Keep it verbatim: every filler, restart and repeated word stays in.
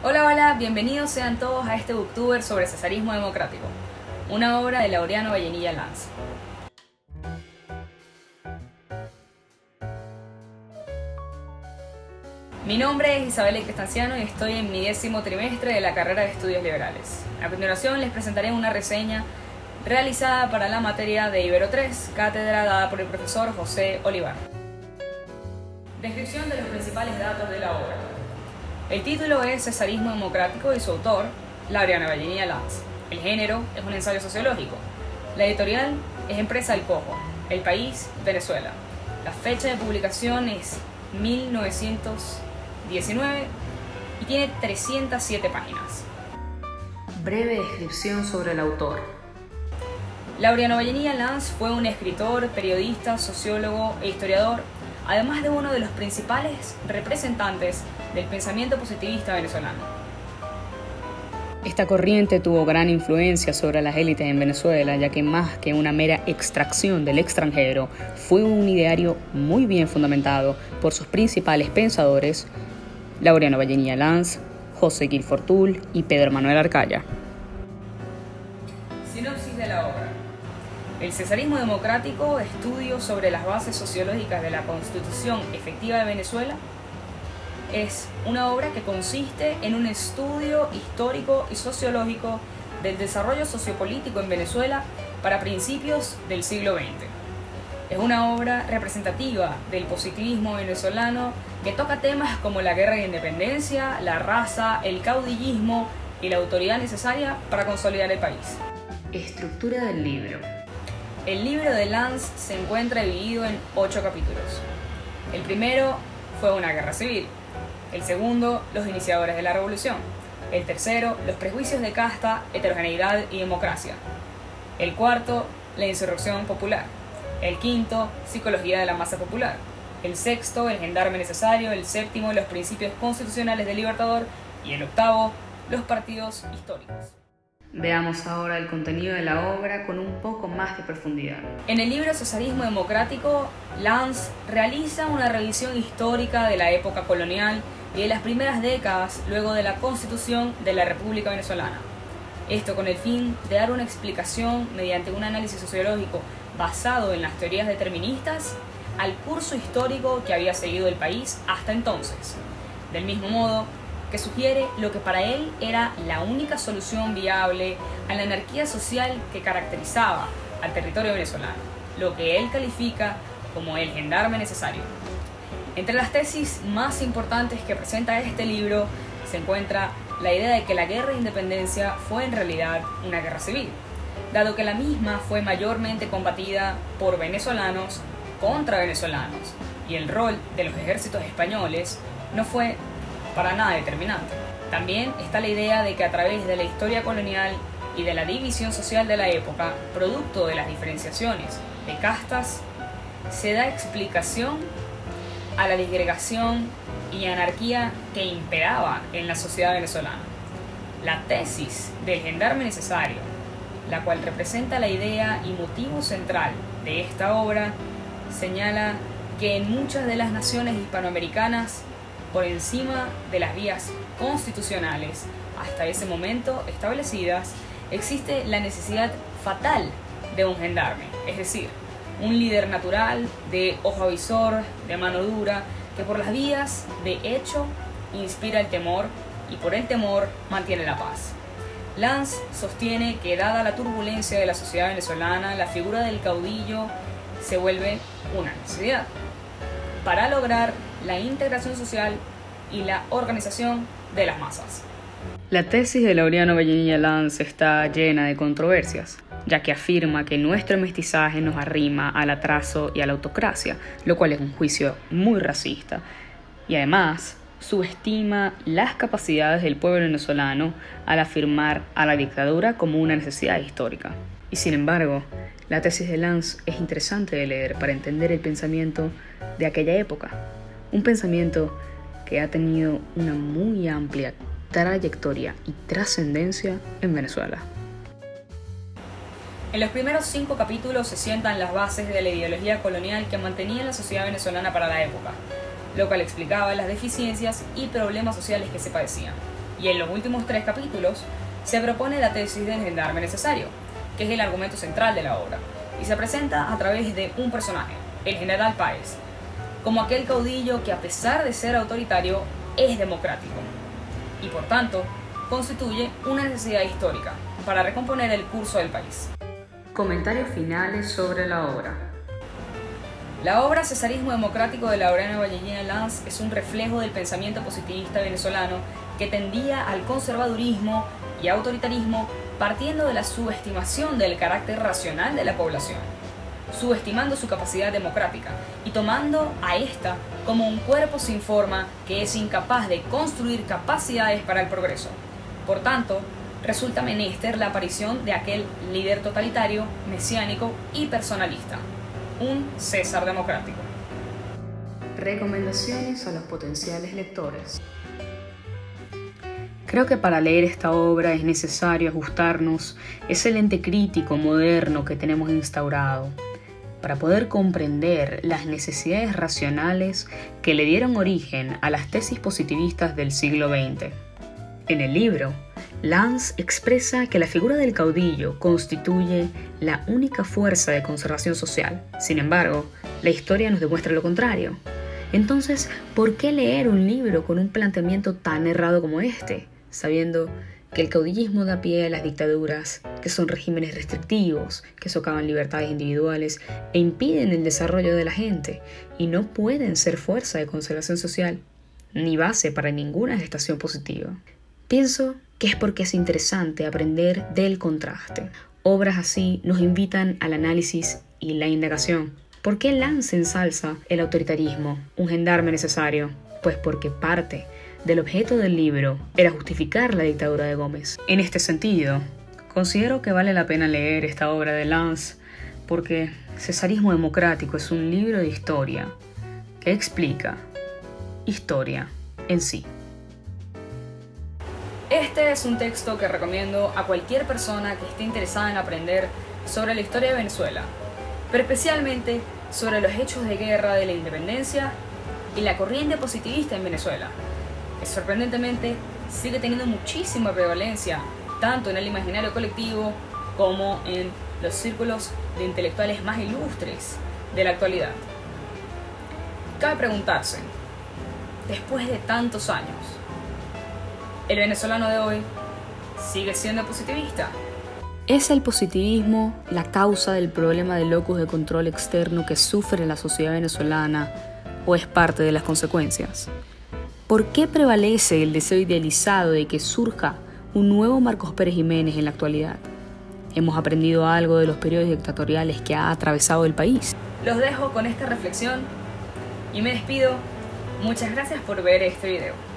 Hola, hola, bienvenidos sean todos a este booktuber sobre cesarismo democrático, una obra de Laureano Vallenilla Lanz. Mi nombre es Isabel Estanciano y estoy en mi décimo trimestre de la carrera de Estudios Liberales. A continuación les presentaré una reseña realizada para la materia de Ibero tres, cátedra dada por el profesor José Olivar. Descripción de los principales datos de la obra. El título es Cesarismo democrático y su autor, Laureano Vallenilla Lanz. El género es un ensayo sociológico. La editorial es Empresa El Cojo. El país, Venezuela. La fecha de publicación es mil novecientos diecinueve y tiene trescientas siete páginas. Breve descripción sobre el autor. Laureano Vallenilla Lanz fue un escritor, periodista, sociólogo e historiador, además de uno de los principales representantes del pensamiento positivista venezolano. Esta corriente tuvo gran influencia sobre las élites en Venezuela, ya que más que una mera extracción del extranjero, fue un ideario muy bien fundamentado por sus principales pensadores, Laureano Vallenilla Lanz, José Gil Fortul y Pedro Manuel Arcaya. Sinopsis de la obra. El cesarismo democrático, estudio sobre las bases sociológicas de la Constitución efectiva de Venezuela, es una obra que consiste en un estudio histórico y sociológico del desarrollo sociopolítico en Venezuela para principios del siglo veinte. Es una obra representativa del positivismo venezolano que toca temas como la guerra de independencia, la raza, el caudillismo y la autoridad necesaria para consolidar el país. Estructura del libro. El libro de Lanz se encuentra dividido en ocho capítulos. El primero fue una guerra civil. El segundo, los iniciadores de la revolución. El tercero, los prejuicios de casta, heterogeneidad y democracia. El cuarto, la insurrección popular. El quinto, psicología de la masa popular. El sexto, el gendarme necesario. El séptimo, los principios constitucionales del Libertador. Y el octavo, los partidos históricos. Veamos ahora el contenido de la obra con un poco más de profundidad. En el libro Cesarismo democrático, Lanz realiza una revisión histórica de la época colonial y de las primeras décadas luego de la constitución de la República Venezolana. Esto con el fin de dar una explicación mediante un análisis sociológico basado en las teorías deterministas al curso histórico que había seguido el país hasta entonces. Del mismo modo, que sugiere lo que para él era la única solución viable a la anarquía social que caracterizaba al territorio venezolano, lo que él califica como el gendarme necesario. Entre las tesis más importantes que presenta este libro se encuentra la idea de que la guerra de independencia fue en realidad una guerra civil, dado que la misma fue mayormente combatida por venezolanos contra venezolanos, y el rol de los ejércitos españoles no fue para nada determinante. También está la idea de que a través de la historia colonial y de la división social de la época, producto de las diferenciaciones de castas, se da explicación a la disgregación y anarquía que imperaba en la sociedad venezolana. La tesis del gendarme necesario, la cual representa la idea y motivo central de esta obra, señala que en muchas de las naciones hispanoamericanas, por encima de las vías constitucionales hasta ese momento establecidas, existe la necesidad fatal de un gendarme, es decir, un líder natural, de ojo avisor, de mano dura, que por las vías de hecho inspira el temor y por el temor mantiene la paz. Lanz sostiene que dada la turbulencia de la sociedad venezolana, la figura del caudillo se vuelve una necesidad para lograr la integración social y la organización de las masas. La tesis de Laureano Vallenilla Lanz está llena de controversias, ya que afirma que nuestro mestizaje nos arrima al atraso y a la autocracia, lo cual es un juicio muy racista, y además subestima las capacidades del pueblo venezolano al afirmar a la dictadura como una necesidad histórica. Y sin embargo, la tesis de Lanz es interesante de leer para entender el pensamiento de aquella época, un pensamiento que ha tenido una muy amplia trayectoria y trascendencia en Venezuela. En los primeros cinco capítulos se sientan las bases de la ideología colonial que mantenía la sociedad venezolana para la época, lo cual explicaba las deficiencias y problemas sociales que se padecían. y en los últimos tres capítulos se propone la tesis del gendarme necesario, que es el argumento central de la obra, y se presenta a través de un personaje, el general Páez, como aquel caudillo que a pesar de ser autoritario es democrático, y por tanto constituye una necesidad histórica para recomponer el curso del país. Comentarios finales sobre la obra. La obra Cesarismo Democrático de Laureano Valleillena Lanz es un reflejo del pensamiento positivista venezolano que tendía al conservadurismo y autoritarismo partiendo de la subestimación del carácter racional de la población, subestimando su capacidad democrática y tomando a esta como un cuerpo sin forma que es incapaz de construir capacidades para el progreso. Por tanto, resulta menester la aparición de aquel líder totalitario, mesiánico y personalista, un César democrático. Recomendaciones a los potenciales lectores. Creo que para leer esta obra es necesario ajustarnos ese lente crítico moderno que tenemos instaurado, para poder comprender las necesidades racionales que le dieron origen a las tesis positivistas del siglo veinte. En el libro, Lanz expresa que la figura del caudillo constituye la única fuerza de conservación social. Sin embargo, la historia nos demuestra lo contrario. Entonces, ¿por qué leer un libro con un planteamiento tan errado como este, sabiendo que el caudillismo da pie a las dictaduras, que son regímenes restrictivos, que socavan libertades individuales e impiden el desarrollo de la gente, y no pueden ser fuerza de conservación social, ni base para ninguna gestación positiva? Pienso que es porque es interesante aprender del contraste. Obras así nos invitan al análisis y la indagación. ¿Por qué Lanz ensalza el autoritarismo, un gendarme necesario? Pues porque parte del objeto del libro era justificar la dictadura de Gómez. En este sentido, considero que vale la pena leer esta obra de Lanz porque Cesarismo Democrático es un libro de historia que explica historia en sí. Este es un texto que recomiendo a cualquier persona que esté interesada en aprender sobre la historia de Venezuela, pero especialmente sobre los hechos de guerra de la independencia y la corriente positivista en Venezuela, que sorprendentemente sigue teniendo muchísima prevalencia tanto en el imaginario colectivo como en los círculos de intelectuales más ilustres de la actualidad. Cabe preguntarse, después de tantos años, ¿el venezolano de hoy sigue siendo positivista? ¿Es el positivismo la causa del problema de locus de control externo que sufre la sociedad venezolana o es parte de las consecuencias? ¿Por qué prevalece el deseo idealizado de que surja un nuevo Marcos Pérez Jiménez en la actualidad? ¿Hemos aprendido algo de los periodos dictatoriales que ha atravesado el país? Los dejo con esta reflexión y me despido. Muchas gracias por ver este video.